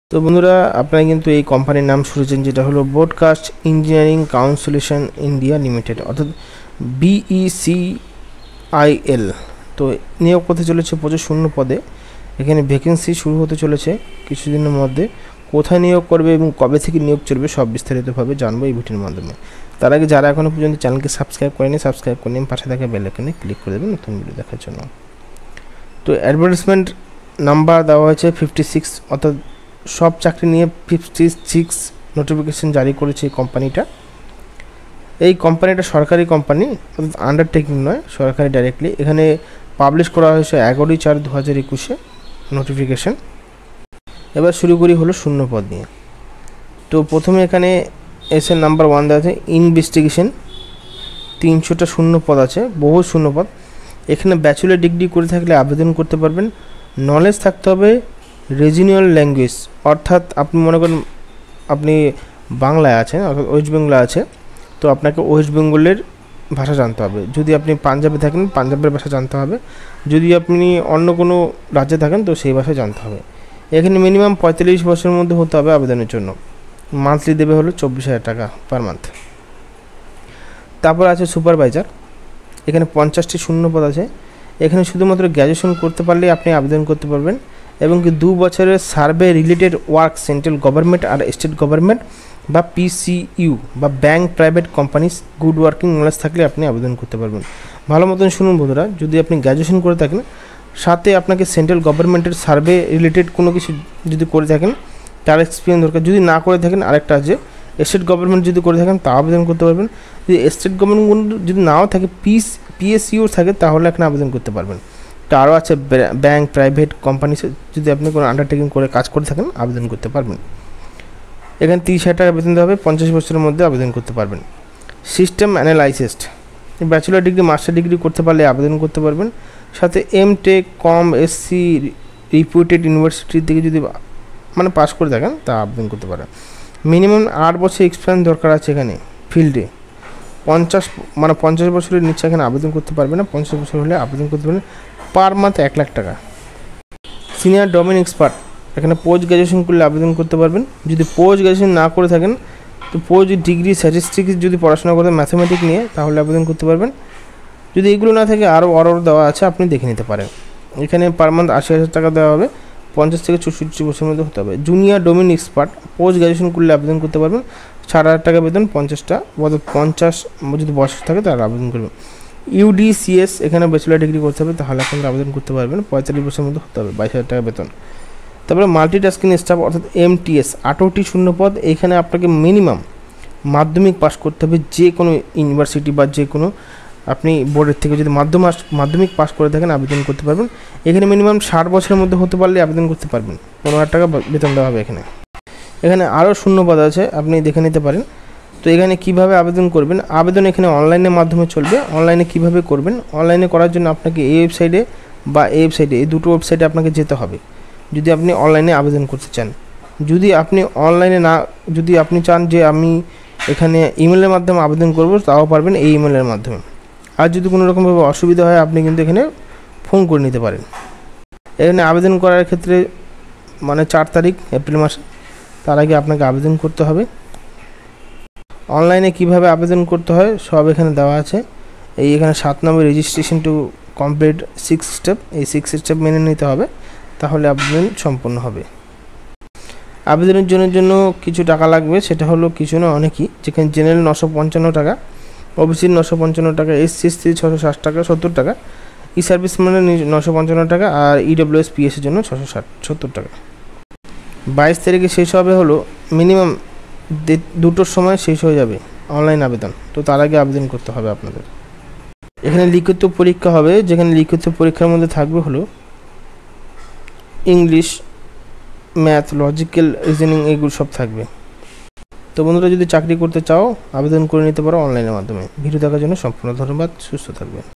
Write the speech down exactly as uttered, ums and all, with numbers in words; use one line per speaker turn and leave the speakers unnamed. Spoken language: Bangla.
তো বন্ধুরা, আপনারা কিন্তু এই কোম্পানির নাম শুনেছেন, যেটা হলো broadcast engineering consultation India limited, অর্থাৎ বিইসিআইএল। তো নিয়োগ করতে চলেছে প্রচুর শূন্য পদে। এখানে ভ্যাকেন্সি শুরু হতে চলেছে কিছুদিনের মধ্যে। কোথায় নিয়োগ করবে এবং কবে থেকে নিয়োগ চলবে সব বিস্তারিতভাবে জানবো এই ভিডিওর মাধ্যমে। তার আগে যারা এখনও পর্যন্ত চ্যানেলকে সাবস্ক্রাইব করেনি, সাবস্ক্রাইব করে নিন, পাশে থাকা বেল আইকনে ক্লিক করে দেবেন নতুন ভিডিও দেখার জন্য। তো অ্যাডভার্টাইজমেন্ট নাম্বার দেওয়া হয়েছে ফিফটি সিক্স, অর্থাৎ সব চাকরি নিয়ে ফিফটি সিক্স নোটিফিকেশান জারি করেছে এই কোম্পানিটা। এই কোম্পানিটা সরকারি কোম্পানি, অর্থাৎ আন্ডারটেকিং নয়, সরকারি ডাইরেক্টলি। এখানে পাবলিশ করা হয়েছে এগারোই চার দু হাজার একুশে নোটিফিকেশান। এবার শুরু করি হলো শূন্য পদ নিয়ে। তো প্রথমে এখানে এস এর নাম্বার ওয়ান দেওয়া আছে ইনভেস্টিগেশন, তিনশোটা শূন্য পদ আছে, বহু শূন্য পদ। এখানে ব্যাচেলর ডিগ্রি করে থাকলে আবেদন করতে পারবেন। নলেজ থাকতে হবে রিজিওনাল ল্যাঙ্গুয়েজ, অর্থাৎ আপনি মনে করেন আপনি বাংলায় আছেন, অর্থাৎ ওয়েস্ট বেঙ্গলে আছে, তো আপনাকে ওয়েস্ট বেঙ্গলের ভাষা জানতে হবে। যদি আপনি পাঞ্জাবে থাকেন পাঞ্জাবের ভাষা জানতে হবে। যদি আপনি অন্য কোনো রাজ্যে থাকেন তো সেই ভাষা জানতে হবে। এখানে মিনিমাম পঁয়তাল্লিশ বছরের মধ্যে হতে হবে আবেদনের জন্য। মান্থলি দেবে হলো চব্বিশ হাজার টাকা পার মান্থ। তারপর আছে সুপারভাইজার, এখানে পঞ্চাশটি শূন্য পদ আছে। এখানে শুধুমাত্র গ্র্যাজুয়েশন করতে পারলেই আপনি আবেদন করতে পারবেন, এবং কি দু বছরের survey related work central government আর স্টেট গভর্নমেন্ট বা পিসিইউ বা bank private companies good working knowledge থাকলে আপনি আবেদন করতে পারবেন। ভালো মতন শুনুন বন্ধুরা, যদি আপনি গ্র্যাজুয়েশন করে থাকেন, সাথে আপনাকে সেন্ট্রাল গভর্নমেন্টের সার্ভে রিলেটেড কোনো কিছু যদি করে থাকেন তার এক্সপিরিয়েন্স দরকার। যদি না করে থাকেন আরেকটা আছে স্টেট গভর্নমেন্ট যদি করে থাকেন তা আবেদন করতে পারবেন। যদি স্টেট গভর্নমেন্ট যদি নাও থাকে, পিস পিএসইউ থাকে, তাহলে এখানে আবেদন করতে পারবেন। তো আরও আছে ব্যাঙ্ক প্রাইভেট কোম্পানি, যদি আপনি কোনো আন্ডারটেকিং করে কাজ করে থাকেন আবেদন করতে পারবেন। এখানে তিরিশ হাজার টাকা বেতন দেওয়া হবে, পঞ্চাশ বছরের মধ্যে আবেদন করতে পারবেন। System analyst, bachelor degree master degree করতে পারলে আবেদন করতে পারবেন। সাথে M tech com SC reputed university থেকে যদি মানে পাস করে থাকেন তা আবেদন করতে পারেন। মিনিমাম আট বছর এক্সপিরিয়েন্স দরকার আছে এখানে ফিল্ডে। পঞ্চাশ মানে পঞ্চাশ বছরের নিচে এখানে আবেদন করতে পারবে না, পঞ্চাশ বছর হলে আবেদন করতে পারবেন। পার মান্থ এক লাখ টাকা। সিনিয়র ডোমেন এক্সপার্ট, এখানে পোস্ট গ্র্যাজুয়েশন করলে আবেদন করতে পারবেন। যদি পোস্ট গ্র্যাজুয়েশন না করে থাকেন তো পোস্ট ডিগ্রি স্ট্যাটিস্টিক্স যদি পড়াশোনা করতে ম্যাথামেটিক্স নিয়ে তাহলে আবেদন করতে পারবেন। যদি এগুলো না থাকে আরও অর্ডার দেওয়া আছে, আপনি দেখে নিতে পারেন। এখানে পার মান্থ আশি হাজার টাকা দেওয়া হবে, পঞ্চাশ থেকে চৌষট্টি বছরের মধ্যে হতে হবে। Junior domain expert, post graduation করলে আবেদন করতে পারবেন। ষাট হাজার টাকা বেতন, পঞ্চাশটা পঞ্চাশ যদি বছর থাকে তাহলে আবেদন করবেন। ইউডিসিএস, এখানে ব্যাচেলর ডিগ্রি করতে হবে, তাহলে আপনারা আবেদন করতে পারবেন। পঁয়তাল্লিশ বছরের মধ্যে হতে হবে, বাইশ হাজার টাকা বেতন। তারপরে মাল্টিটাস্কিং স্টাফ অর্থাৎ এমটিএস, আঠারোটি শূন্য পদ। এখানে আপনাকে মিনিমাম মাধ্যমিক পাস করতে হবে, যে কোনো ইউনিভার্সিটি বা যে কোনো আপনি বোর্ডের থেকে যদি মাধ্যম মাধ্যমিক পাস করে থাকেন আবেদন করতে পারবেন। এখানে মিনিমাম ষাট বছরের মধ্যে হতে পারলে আবেদন করতে পারবেন। পনেরো হাজার টাকা বেতন দেওয়া হবে এখানে। এখানে আরও শূন্য পদ আছে, আপনি দেখে নিতে পারেন। তো এখানে কিভাবে আবেদন করবেন, আবেদন এখানে অনলাইনের মাধ্যমে চলবে। অনলাইনে কিভাবে করবেন, অনলাইনে করার জন্য আপনাকে এই ওয়েবসাইটে বা এই ওয়েবসাইটে, এই দুটো ওয়েবসাইটে আপনাকে যেতে হবে যদি আপনি অনলাইনে আবেদন করতে চান। যদি আপনি অনলাইনে না যদি আপনি চান যে আমি এখানে ইমেলের মাধ্যমে আবেদন করব, তাও পারবেন এই ইমেলের মাধ্যমে। আর যদি কোনো রকমভাবে অসুবিধা হয় আপনি কিন্তু এখানে ফোন করে নিতে পারেন। এখানে আবেদন করার ক্ষেত্রে মানে চার তারিখ এপ্রিল মাসে, তার আগে আপনাকে আবেদন করতে হবে। অনলাইনে কিভাবে আবেদন করতে হয় সব এখানে দেওয়া আছে। এই এখানে সাত number registration to complete six step, এই সিক্স স্টেপ মেনে নিতে হবে, তাহলে আবেদন সম্পন্ন হবে। আবেদনের জন্য জন্য কিছু টাকা লাগবে, সেটা হলো কিছু না অনেকই। যেখানে জেনারেল নশো পঞ্চান্ন টাকা, ওবিসির নশো পঞ্চান্ন টাকা, এসসি এসটি ছশো ষাট টাকা সত্তর টাকা, ই সার্ভিস মানে নশো পঞ্চান্ন টাকা, আর ইডব্লিউএস পিএসের জন্য ছশো ষাট সত্তর টাকা। বাইশ তারিখে শেষ হবে হলো মিনিমাম দুটোর সময় শেষ হয়ে যাবে অনলাইন আবেদন। তো তার আগে আবেদন করতে হবে আপনাদের। এখানে লিখিত পরীক্ষা হবে, যেখানে লিখিত পরীক্ষার মধ্যে থাকবে হলো ইংলিশ, ম্যাথ, লজিক্যাল রিজনিং, এগুলো সব থাকবে। তো বন্ধুরা, যদি চাকরি করতে চাও আবেদন করে নিতে পারো অনলাইনের মাধ্যমে। ভিডিও দেখার জন্য সম্পূর্ণ ধন্যবাদ, সুস্থ থাকবে।